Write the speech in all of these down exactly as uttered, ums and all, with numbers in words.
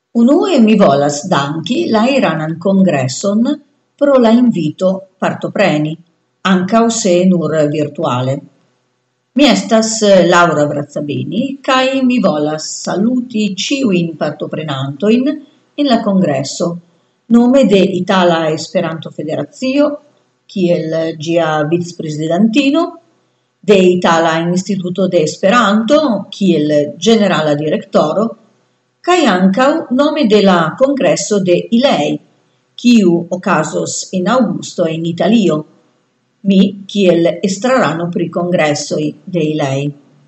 Unue mi volas danki la iranan kongreson pro la invito partopreni, ankaŭ se nur virtuale. Mi estas Laura Brazzabini, kaj mi volas saluti ĉiujn partoprenantojn en la kongreso, nome de Itala Esperanto Federacio, kiel ĝia vicprezidantino, de Itala Instituto de Esperanto, kiel generala direktoro, kaj ankaŭ nome de la kongreso de ILEI, kiu okazos en aŭgusto en Italio, mi kiel estrarano pri kongresoj de ILEI.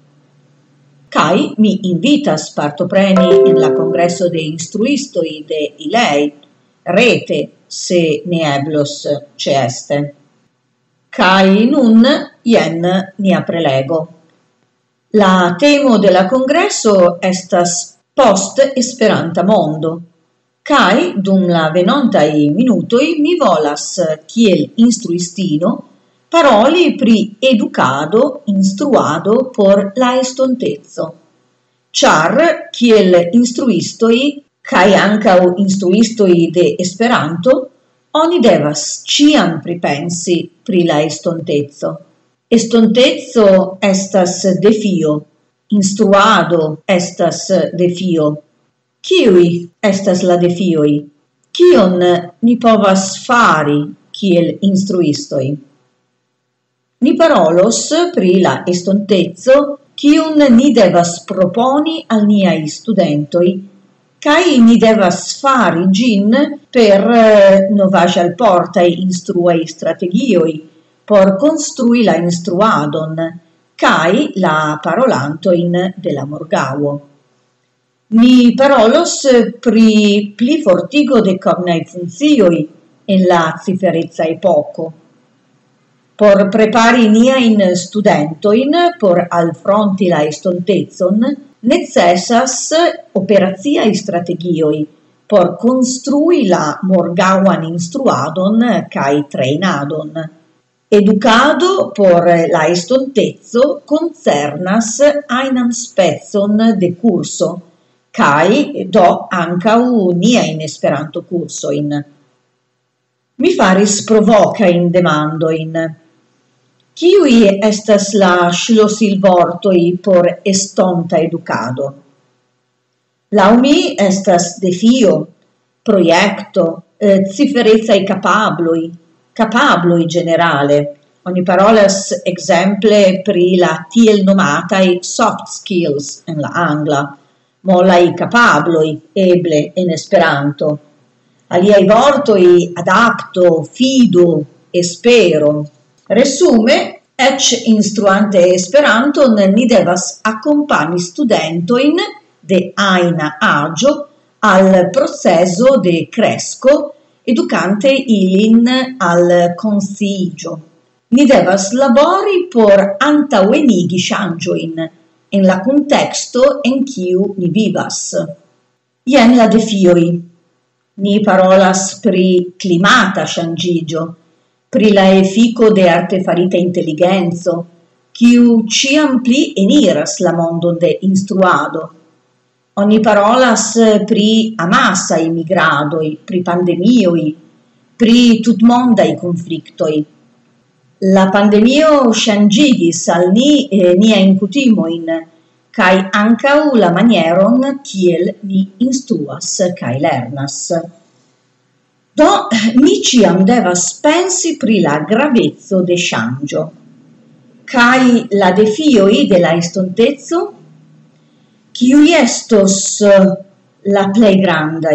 Kaj mi invitas partopreni en la kongreso de instruistoj de ILEI, rete se ne eblos ĉeeste. Kaj nun jen nia prelego. La temo de la kongreso estas post Esperanta mondo, kaj dum la venontaj minutoj mi volas kiel instruistino paroli pri edukado, instruado por la estonteco. Ĉar kiel instruistoj kaj ankaŭ instruistoj de Esperanto, oni devas ĉiam pripensi pri la estonteco. Estonteco estas defio, instruado estas defio. Kiuj estas la defioj? Kion ni povas fari kiel instruistoj? Ni parolos pri la estonteco, kiun ni devas proponi al niaj studentoj, kaj ni devas fari ĝin per novaĵalportaj instruaj strategioj por konstrui la instruadon kaj la parolantojn de la morgaŭo. Ni parolos pri plifortigo de kognaj funkcioj en la cifereca epoko. Por prepari niajn studentojn por alfronti la estontecon, necesas operaciaj strategioj por konstrui la morgaŭan instruadon kaj trejnadon. Educado por la estonteco concernas ajnan specon de curso, kaj do ankaŭ niajn Esperanto-kursojn. Mi faris provokajn demandojn. Kiuj estas la ŝlosilvortoj por estonta edukado? Laŭ mi estas defio, projekto, ciferecaj kapabloj, capabloi generale. Oni parolas exemple pri la tiel nomataj soft skills en la angla, molaj capabloi eble en Esperanto. Aliaj vortoj adapto, fido, espero. Resume, eĉ instruante Esperanton ni devas akompani studentojn de ajna aĝo al proceso de kresko, educante ilin al konsciigio. Ni devas labori por antaŭenigi ŝanĝojn en la kunteksto en kiu ni vivas. Jen la defioj. Ni parolas pri klimata ŝanĝiĝo, pri la efiko de artefarita inteligenco, kiu ĉiam pli eniras la mondon de instruado. Oni parolas pri amasaj migradoj, pri pandemioj, pri tutmondaj konfliktoj. La pandemio ŝanĝigis al ni eh, niajn kutimojn kaj ankaŭ la manieron kiel ni instruas kaj lernas. Do ni ĉiam devas pensi pri la graveco de ŝanĝo. Kaj la defioj de la estonteco, kiuj estos la plej grandaj?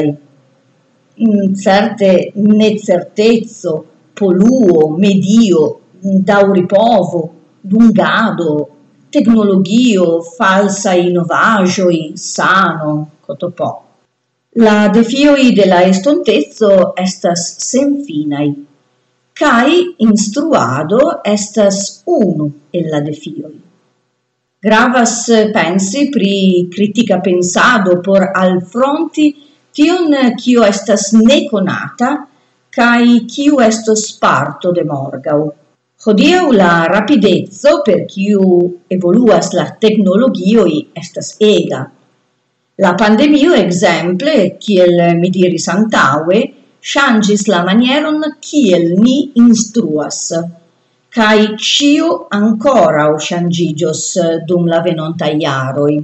Certe necerteco, poluo, medio, daŭripovo, dungado, teknologio, falsaj novaĵoj, sano, kotopo. La defioj de la estonteco estas senfinaj, kaj instruado estas unu el la defioj. Gravas pensi pri kritika pensado por alfronti tion kio estas nekonata kaj kiu estos parto de morgaŭ. Hodiaŭ la rapideco per kiu evoluas la teknologioj estas ega. La pandemio exemple, kiel mi diris antaue, changis la manieron kiel ni instruas, kai cio ancora o changigios dum la venontai jaroi.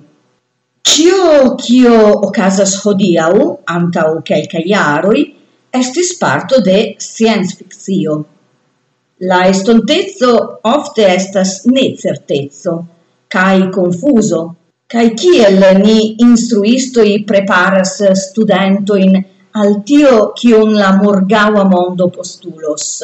Cio kio okazas hodiau, antau kelkaj jaroj, estis parto de scienz-fikcio. La estontezo ofte estas necertezo, kai confuso, kai kiel ni instruistoi preparas studentoin al tio kion la morgaua mondo postulos.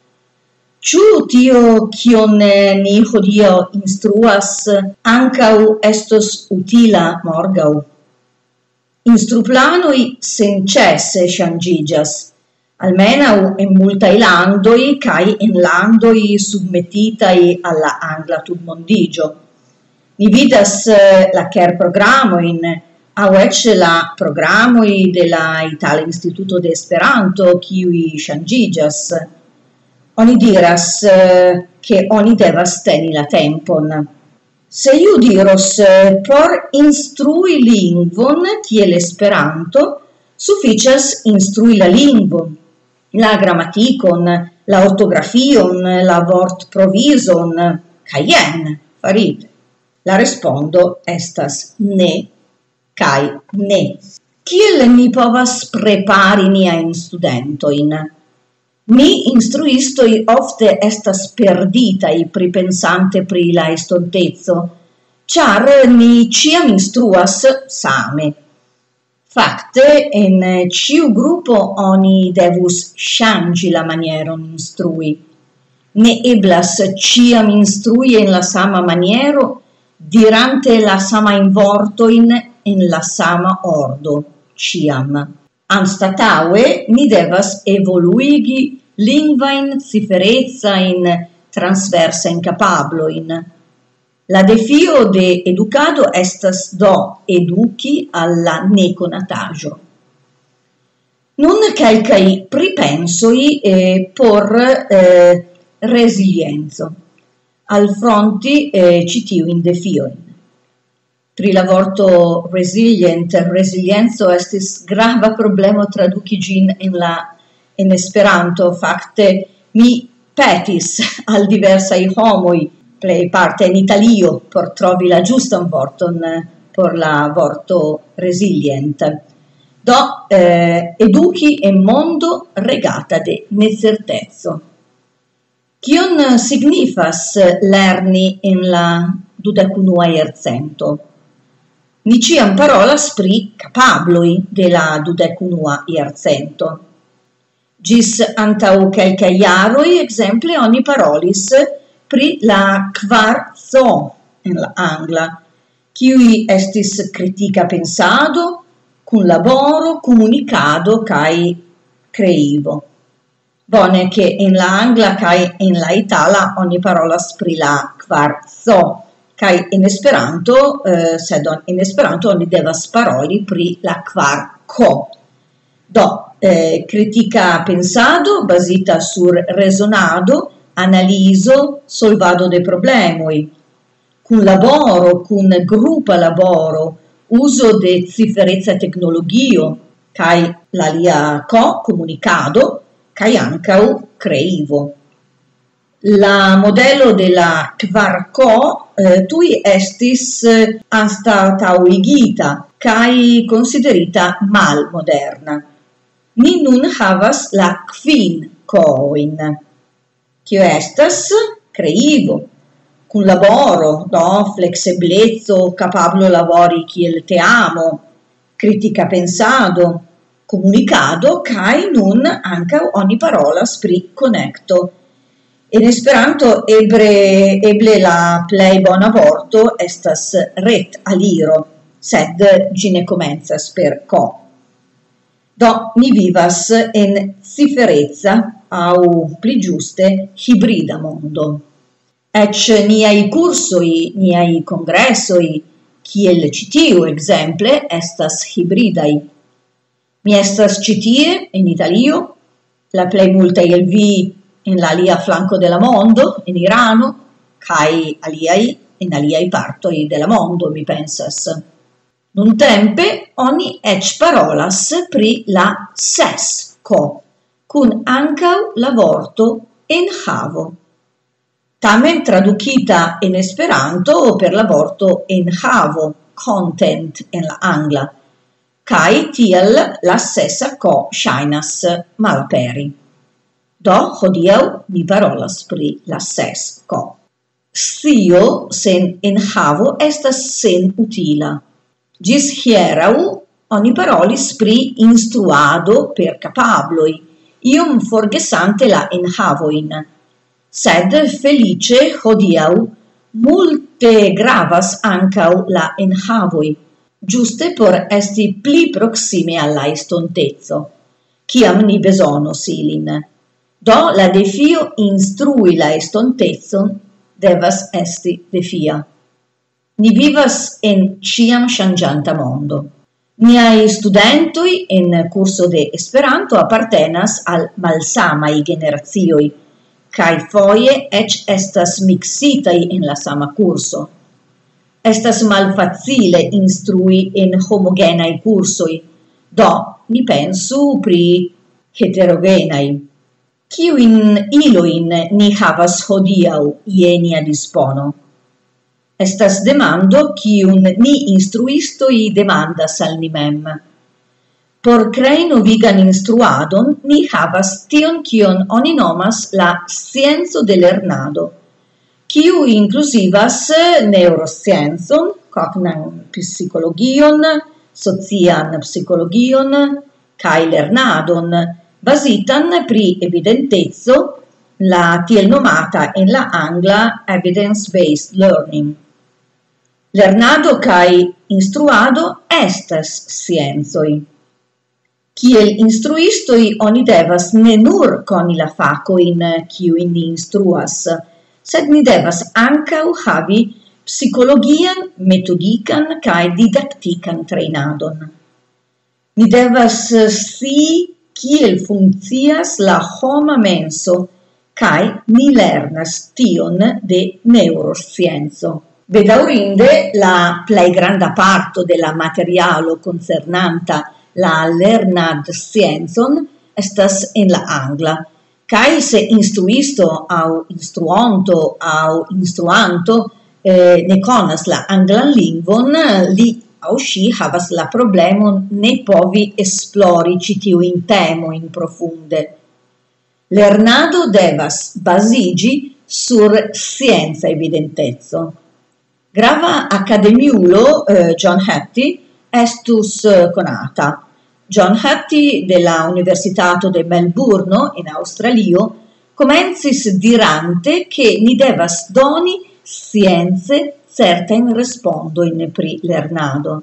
Ciu tio kion ni hodiaŭ instruas ankaŭ estos utila morgaŭ? Instruplanoj senĉese ŝanĝiĝas, almenaŭ en multaj landoj kaj en landoj submetitaj al la angla tutmondiĝo. Ni vidas la kerprogramojn aŭ eĉ la programoj de la Itala Instituto de Esperanto kiuj ŝanĝiĝas. Oni diras uh, che oni devas teni la tempon. Se iu diros uh, por instrui lingvon kiel Esperanto, suficias instrui la lingvon, la grammatikon, la ortografion, la vortprovizon, kaj jen farite. La respondo estas ne kaj ne. Kiel ni povas prepari niajn studentojn? Ni instruistoi ofte estas perditai pripensante pri la estontezo, char ni ciam instruas same. Fakte, en ciu gruppo oni devus ŝanĝi la manieron instrui. Ne eblas ciam instrui en la sama maniero, dirante la samajn vortojn en la sama ordo, ciam. Anstataŭe ni devas evoluigi lingvajn ciferecajn transversajn kapablojn. La defio de edukado estas do eduki al la nekonataĵo. Nun kelkaj pripensoj eh, por eh, resilienzo alfronti eh, ĉi tiujn defiojn. Pri la vorto resilient, resilienzo estis grava problemo traduki ĝin en la en Esperanto. Fakte mi petis al diversaj homoj, plej parte en Italio, por trovi la ĝustan vorton por la vorto resilient. Do eh, eduki en mondo regata de necertezo. Kion signifas lerni en la dudekunua jarcento? Ni ciam parolas pri kapabloj de la dudekunua jarcento. Gis antau kelkaj jaroj, exemple, oni parolis pri la kvar C en la angla, kiuj estis kritika pensado, kunlaboro, komunikado kaj kreivo. Bone che en la angla kaj en la itala oni parolas pri la kvar C, kaj en Esperanto, eh, sed en Esperanto oni devas paroli pri la kvar K. Do, eh, critica pensado basita sur resonado, analiso, solvado de problemoi, cun laboro, cun gruppa laboro, uso de ciferezza tecnologio, cae la lia co comunicado, cae ancau creivo. La modello de la kvar C eh, tui estis eh, anstataŭigita cae considerita mal moderna. Ni nun havas la kvin C-oin. Kio estas? Creivo, kunlaboro, do fleksebleco, kapablo labori kiel teamo, kritika pensado, komunikado, kaj nun ankaŭ oni parolas pri konekto. En Esperanto eble, eble la plej bona vorto estas ret aliro, sed ĝi ne komencas per C. Do, ni vivas en ciferezza, au pli giuste, hibrida mondo. Ec niai cursoi, niai congressoi, kiel ci tiu exemple, estas hibridai. Mi estas ci tie, in Italio, la plei multae el vi in la alia flanco della mondo, in Irano, cae aliai in aliai partoi della mondo, mi pensas. Nuntempe oni ec parolas pri la ses co, cun ancau la vorto enhavo. Tamen traducita in Esperanto per la vorto enhavo, content en la angla, kai tiel la sesa co shainas malaperi. Do hodiau mi parolas pri la ses co. Scio sen enhavo estas sen utila. Gis hierau oni parolis pri instruado per capabloi, iom forgesante la enhavoin. Sed felice hodiau multe gravas ancau la enhavoi, giuste por esti pli proxime alla estontezo, ciam ni besonos ilin. Do la defio instrui la estontezon devas esti defia. Ni vivas en ciam changianta mondo. Niai studentoi en curso de Esperanto appartenas al malsamai generazioi, kai foje ec estas mixitai in la sama curso. Estas malfacile instrui en homogenai cursoi, do ni pensu pri heterogenai. Kiuin iloin ni havas hodiau ie nia dispono? Estas demando kiun ni instruistoi demandas al ni mem. Por crei novigan instruadon, ni havas tion kion oni nomas la scienzo de lernado, kiu inclusivas neuroscienzon, cognan psicologion, socian psicologion, kai lernadon, basitan pri evidentezo, la tiel nomata en la angla evidence-based learning. Lernado kai instruado estas sciencoi. Kiel instruistoi oni devas ne nur coni la facoin kiuin ni instruas, sed ni devas ancau havi psicologian, metodican cae didactican treinadon. Ni devas scii kiel funccias la homa menso cae ni lernas tion de neuroscienzo. Bedaurinde la plei granda parto de la materialo concernanta la lernad scienzon estas en la angla, kai se instruisto au instruonto au instruanto eh, ne conas la anglan lingvon, li au si havas la problemon ne povi esplori citiu in temo in profunde. Lernado devas basigi sur scienza evidentezzo. Grava academiulo eh, John Hattie estus eh, conata. John Hattie della Universitato de Melbourno in Australio comencis dirante che ni devas doni scienze certen respondo in pri lernado.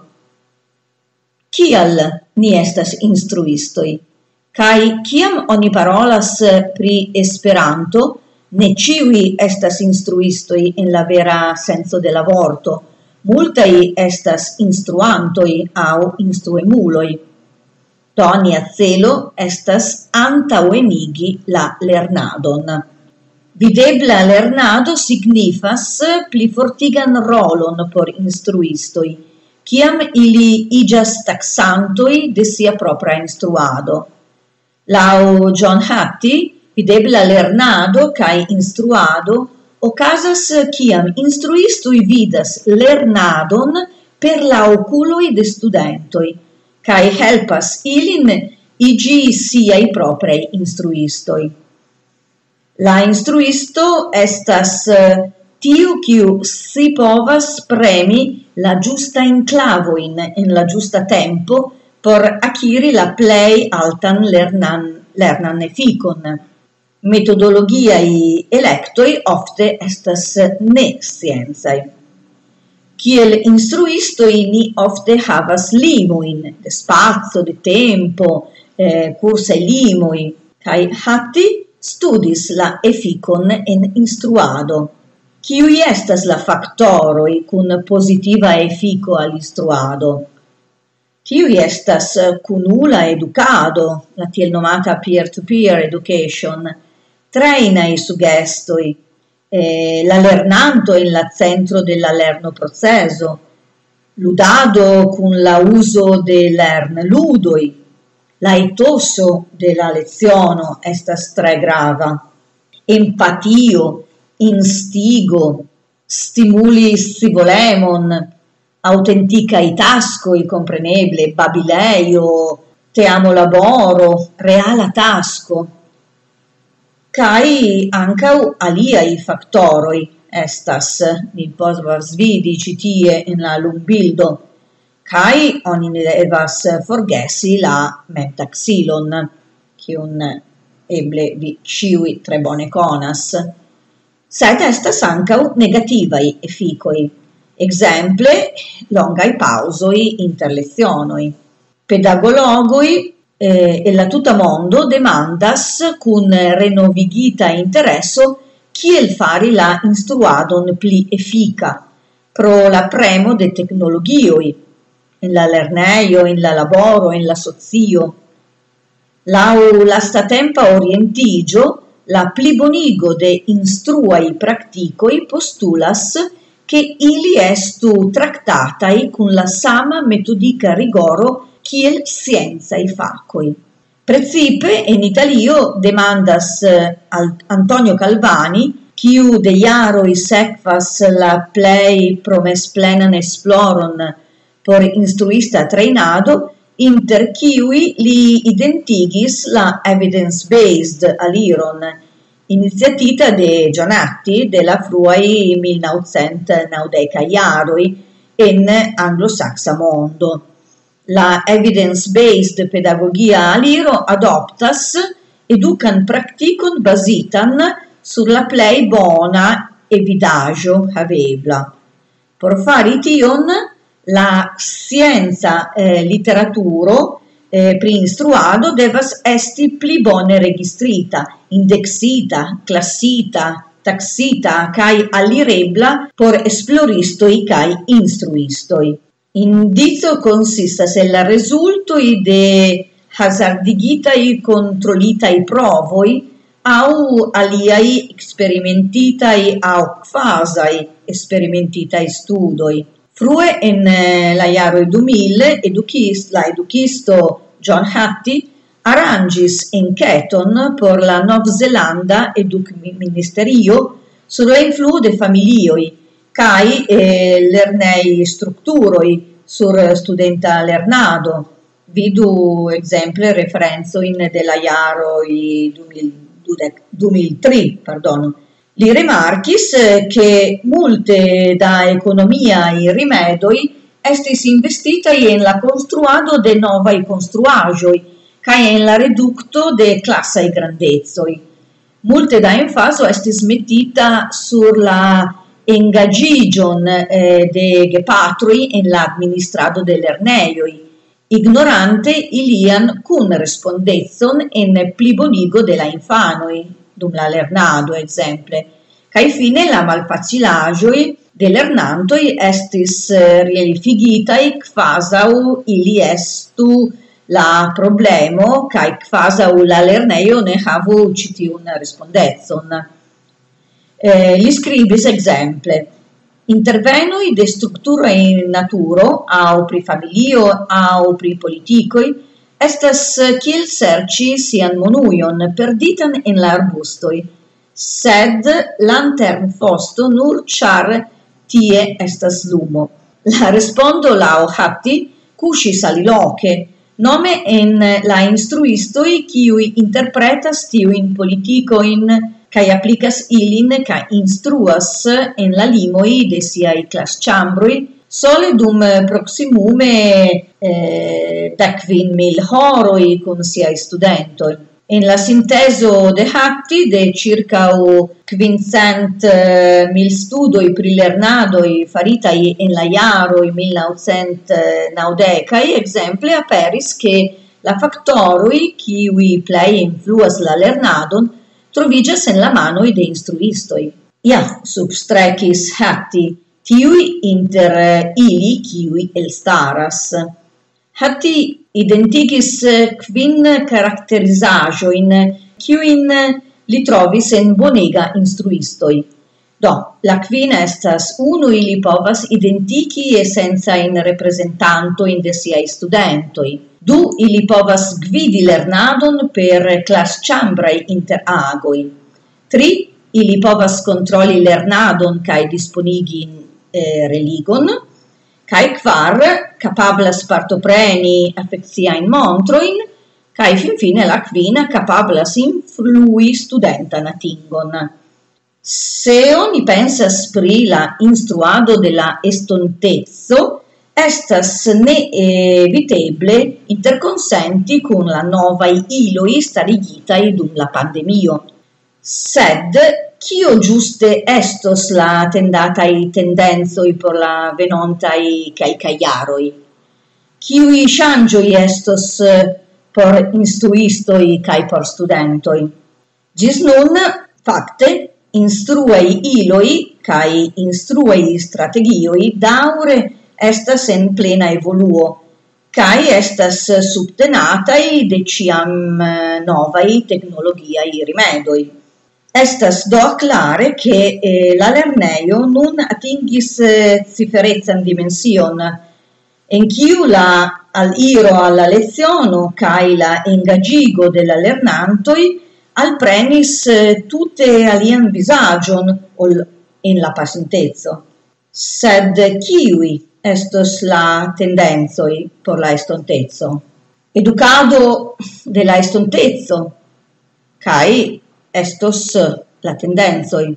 Kial ni estas instruistoi? Kai kiam oni parolas pri Esperanto, ne ciui estas instruistoi in la vera senso de la vorto, multai estas instruantoi au instruemuloi. Do nia celo estas antauenigi la lernadon. Videbla lernado signifas pli fortigan rolon por instruistoi, ciam ili igas taxantoi de sia propria instruado. Lau John Hattie, videbla lernado cae instruado ocasas ciam instruistoi vidas lernadon per la oculoi de studentoi, cae helpas ilin igi siai proprei instruistoi. La instruisto estas tiu kiu si povas premi la giusta enclavoin en la giusta tempo por acquiri la plei altan lernan, lernan eficon. Metodologiai electoi ofte estas ne scienzai. Kiel instruistoi ni ofte havas limoin de spazio, de tempo, eh, cursai limoi, kai Hattie studis la efficon en instruado. Kiui estas la factoroi cun positiva effico al instruado? Kiui estas cunula educado, la tiel nomata peer-to-peer education, trainai sugestoi, eh, la lernanto in la centro della lerno proceso, ludado cun la uso de lern ludoi, la etoso de la leziono estas tre grava, empatio, instigo, stimuli scivolemon, autenticai taskoi, compreneble, babileio, te amo laboro, reala tasko, kai ancau aliai factoroi estas, ni povas vidi ci tie in la lumbildo, kai oni ne devas forgesi la metaxilon, kiun eble vi ciui tre bone conas. Sed estas ancau negativai efficoi, exemple longai pausoi inter lezionoi. Pedagologoi eh, e la tuta mondo demandas cun renovigita interesso kiel fari la instruadon pli effica, pro la premo de tecnologioi, in la lerneio, in la laboro, in la socio. Lau lastatempa orientigio, la plibonigo de instruai practicoi postulas che ili estu tractatai cun la sama metodica rigoro kiel scienzae facoi. Precipe in Italio demandas al Antonio Calvani, quiu de iaroi sekvas la plei promesplenan esploron por instruista trainado, inter kiui li identigis la evidence-based aliron, iniziatita de Gianatti de la fruai millenovecentnaudec iaroi in anglosaxa mondo. La evidence-based pedagogia aliro adoptas educan practicon basitan sur la plei bona evidaggio havebla. Por fari tion, la scienza eh, literaturo eh, pri instruado devas esti pli bone registrita, indexita, classita, taxita, cae alirebla por esploristoi cae instruistoi. Indizo consistas en la resultoi de hazardigitai controlitai provoi au aliai experimentitai au fasai experimentitai studoi. Frue en la iaroi du mil educhis, la educhisto John Hattie arrangis enqueton por la Nov Zelanda educ ministerio sur la influo de familioi, cae eh, lernei structuroi sur studenta lernado. Vidu exemple referenzo in della iaroi du mil tri, pardon. Li remarchis che multe da economia i rimedoi estis investitai in la construado de novai construagioi, cae in la reducto de classai grandezoi. Multe da enfaso estis mettita sur la engagigion eh, de gepatroi in l'administrado de lerneioi, ignorante ilian cun respondezon en plibonigo de la infanoi, dum la lernado, exemple, cae fine la malfacilagioi de lernantoi estis realifigitai quasau ili estu la problemo, cae quasau la lerneio ne havu citiun respondezon. Eh, li scribis exemple, intervenoi de structura in naturo, au pri familio, au pri politikoi, estas kiel serci sian monuion perditan in la arbustoi, sed lantern fosto nur char tie estas lumo. La respondo lau Hattie cusis aliloque, nome en la instruistoi kiui interpretas tiuin politicoin cae applicas ilin ca instruas en la limoi de siai clas chambroi sole dum proximume eh, decvin mil horoi con siai studentoi. En la sinteso de Hattie de circa quincent mil studoi pri lernadoi faritai en la iaroi millenovecentnaudecai, exemple aperis che la factoroi kiui plei influas la lernadon trovigas en la manoi de instruistoi. Ja, substrecis Hattie, tiui inter ili kiui elstaras. Hattie identigis quin caracterizaggioin kiuin li trovis en bonega instruistoi. Do, la quin estas unu ili povas identiki essenza in representanto in de siai studentoi. Du, ili povas gvidi lernadon per class chambrai inter agoi. Tri, ili povas controlli lernadon cae disponigi eh, religon. Cae quar, capablas partopreni affezia in montroin, cae fin fine la quina capablas influi studentan atingon. Se oni pensas pri la instruado de la estontezzo, estas ne eviteble interconsenti con la novai iloi starigitai dum la pandemio. Sed, cio giuste estos la attendatai tendenzoi por la venontai caicai jaroi? Ciui changioi estos por instruistoi cae por studentoi? Gis nun, facte, instruei iloi cae instruei strategioi daure estas en plena evoluo, cae estas subtenatai de ciam novai tecnologiai rimedoi. Estas do clare che eh, la lerneio nun atingis eh, ciferezzan dimension, en ciu la al iro alla leziono cae la engagigo de la lernantoi al prenis eh, tutte alian visagion ol in la pasintezzo. Sed kiui estos la tendenzoi por la estontezzo? Educado de la estontezzo, cae estos la tendenzoi.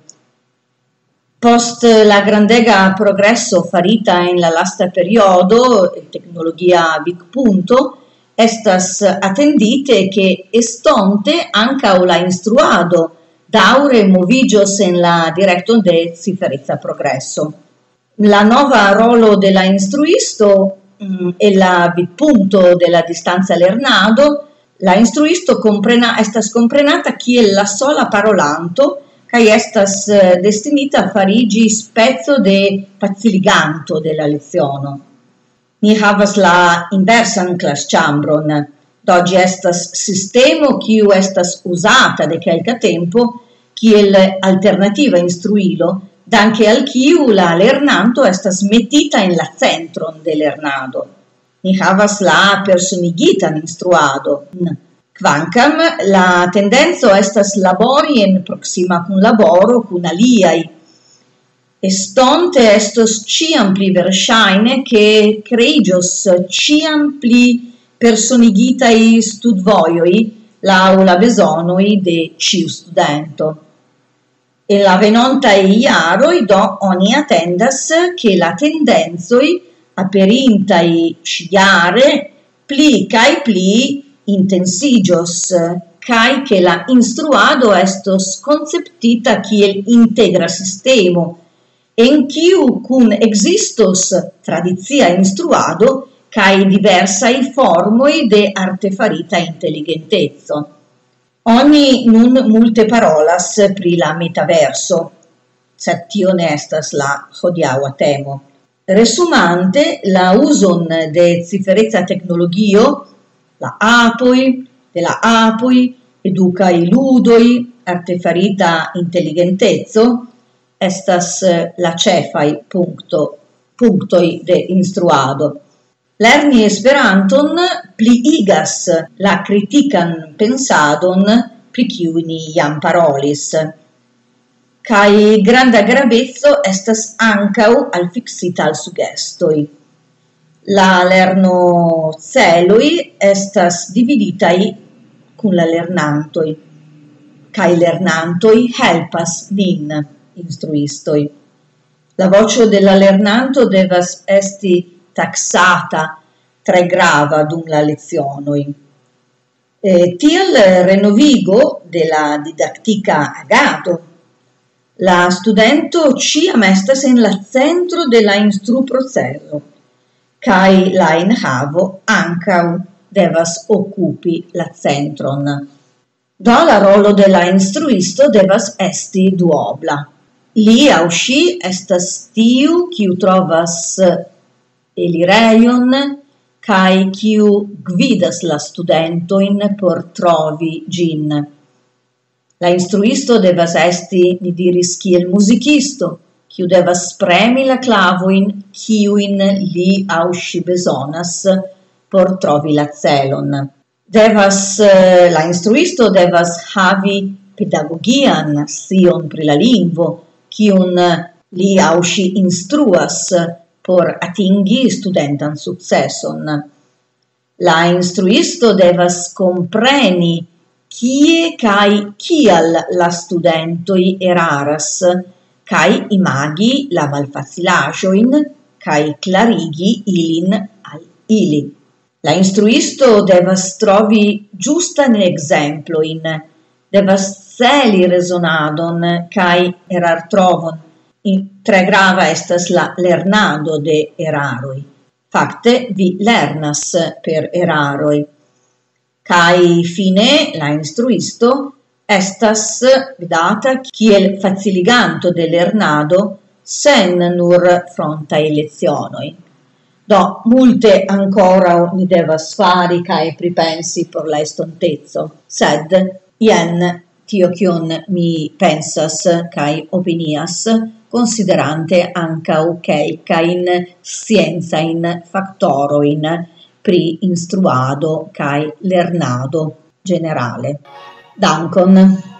Post la grandega progresso farita in la lasta periodo, tecnologia big punto, estas attendite che estonte anca la instruado daure movigios en la directon de ciferezza progresso. La nova rolo de la instruisto mm, e la big punto de la distanza lernado, la instruisto comprena, estas comprenata kiel la sola parolanto, cae estas destinita a farigi spezzo de faciliganto de la leziono. Ni havas la inversan class chambron, dogi estas sistemo kiu estas usata de kelka tempo kiel alternativa instruilo, danke al kiu la lernanto estas metita in la centron de lernado. Ni havas la personigitan instruado, quancam la tendenzo estas labori en proxima cun laboro cun aliai. Estonte estos ciam pli verŝajne che creigios ciam pli personigitai studvojoi laŭ la bezonoi de ciu studento. E la venontai jaroj do oni attendas che la tendenzoi aperintai ciare pli cae pli intensigios, cae che la instruado estos conceptita kiel integra sistemo, en kiu cun existos tradizia instruado cae diversai formoi de artefarita intelligentezzo. Oni nun multe parolas pri la metaverso, sed tio ne estas la hodiaŭa temo. Resumante, la uson de ciferezza tecnologio, la apoi, de la apoi, educai ludoi, artefarita intelligentezzo, estas la cefai puncto, punctoi de instruado. Lerni Esperanton pliigas la critican pensadon pri kiu ni jam parolis. Kai granda gravezzo estas ancau al fixita al sugestoi. La lerno celoi estas dividitai cun la lernantoi, kai lernantoi helpas nin instruistoi. La vocio della lernanto devas esti taxata tre grava dum la lezionoi. E tiel renovigo de la didactica agado. La studento ciam estas en la centro de la instru proceso, kai la enhavo ancau devas occupi la centron. Do la rolo de la instruisto devas esti duobla. Li au sci estas tiu kiu trovas elireion kai kiu gvidas la studentoin por trovi gin. La instruisto devas esti, ni diris, kiel muzikisto, kiu devas premi la clavoin, kiuin li aŭ ŝi bezonas por trovi la celon. Devas, la instruisto devas havi pedagogian scion pri la lingvo, kiun li aŭ ŝi instruas por atingi studentan sukceson. La instruisto devas compreni kie kai kial la studentoi eraras, kai imagi la malfacilaĵojn kai clarigi ilin al ili. La instruisto devas trovi ĝustan ekzemplojn, devas celi rezonadon kai erartrovon. Tre grava estas la lernado de eraroj. Fakte vi lernas per eraroj. Kai fine la instruisto estas vidata kiel faciliganto de lernado sen nur frontaj lezionoj. Do multe ancora ni devas fari kai pripensi por la estontezo, sed jen tio kion mi pensas kai opinias, considerante ancau kelkajn sciencajn faktoroin pri instruado kai lernado generale. Dankon.